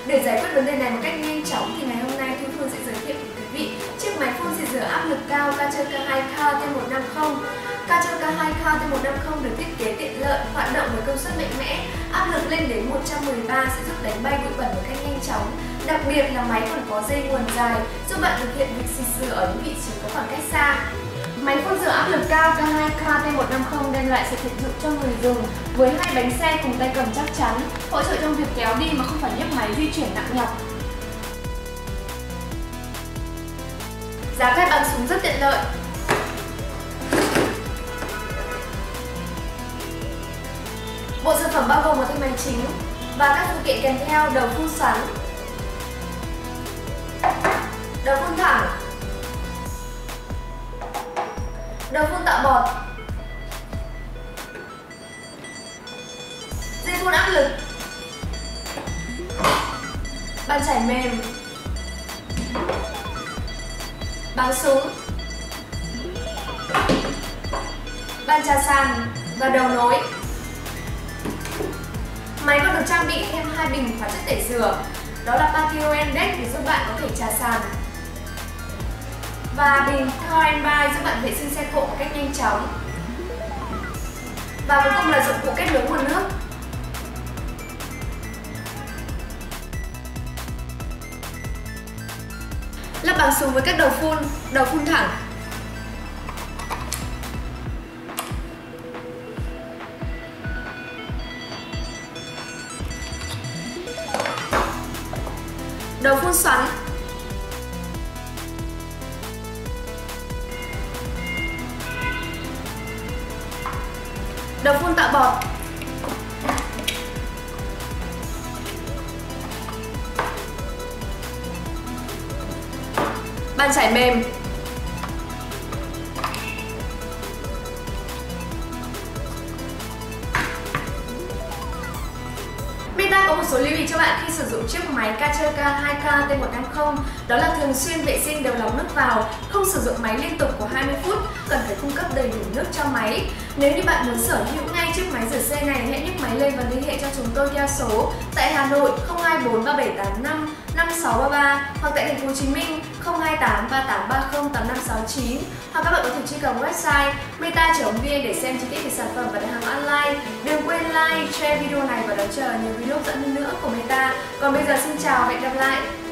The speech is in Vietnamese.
Để giải quyết vấn đề này một cách nhanh chóng thì ngày hôm nay Thu Phương sẽ giới thiệu với quý vị chiếc máy phun xịt rửa áp lực cao Karcher K2 KT150. Karcher K2 KT150 được thiết kế tiện lợi, hoạt động với công suất mạnh mẽ, áp lực lên đến 113 sẽ giúp đánh bay bụi bẩn một cách nhanh chóng. Đặc biệt là máy còn có dây nguồn dài, giúp bạn thực hiện việc xịt rửa ở những vị trí có khoảng cách xa. Máy phun rửa áp lực cao K2 KT150 đem lại sự tiện dụng cho người dùng với hai bánh xe cùng tay cầm chắc chắn, hỗ trợ trong việc kéo đi mà không phải nhấc máy di chuyển nặng nhọc. Giá ghép bằng súng rất tiện lợi. Bộ sản phẩm bao gồm một thanh máy chính và các phụ kiện kèm theo: đầu phun xoắn, đầu phun thẳng, đầu phun tạo bọt, dây phun áp lực, bàn chải mềm, báng súng, bàn trà sàn và đầu nối. Máy còn được trang bị thêm hai bình hóa chất tẩy rửa, đó là Patio Index để giúp bạn có thể trà sàn và bình Car and Bike giúp bạn vệ sinh xe cộ một cách nhanh chóng. Và cuối cùng là dụng cụ kết nối nguồn nước. Lắp báng súng với các đầu phun thẳng, đầu phun xoắn, đầu phun tạo bọt, bàn chải mềm, Meta có một số lưu ý cho bạn khi sử dụng chiếc máy Karcher K2 KT150, đó là thường xuyên vệ sinh đều lọc nước vào, không sử dụng máy liên tục của 20 phút, cần phải cung cấp đầy đủ nước cho máy. Nếu như bạn muốn sở hữu ngay chiếc máy rửa xe này, hãy nhấc máy lên và liên hệ cho chúng tôi theo số tại Hà Nội 024 3785 5633 hoặc tại thành phố Hồ Chí Minh 028 3830 8569, hoặc các bạn có thể truy cập website meta.vn để xem chi tiết về sản phẩm và đặt hàng online. Đừng quên like, share video này và đón chờ nhiều video hấp dẫn hơn nữa của Meta. Còn bây giờ xin chào và hẹn gặp lại.